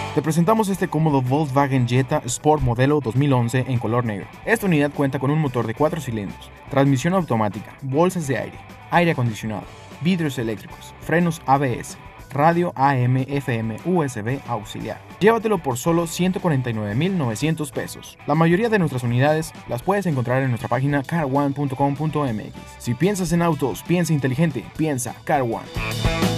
Te presentamos este cómodo Volkswagen Jetta Sport modelo 2011 en color negro. Esta unidad cuenta con un motor de 4 cilindros, transmisión automática, bolsas de aire acondicionado, vidrios eléctricos, frenos ABS, radio AM/FM USB auxiliar. Llévatelo por solo 149,900 pesos. La mayoría de nuestras unidades las puedes encontrar en nuestra página carone.com.mx. Si piensas en autos, piensa inteligente, piensa Car One.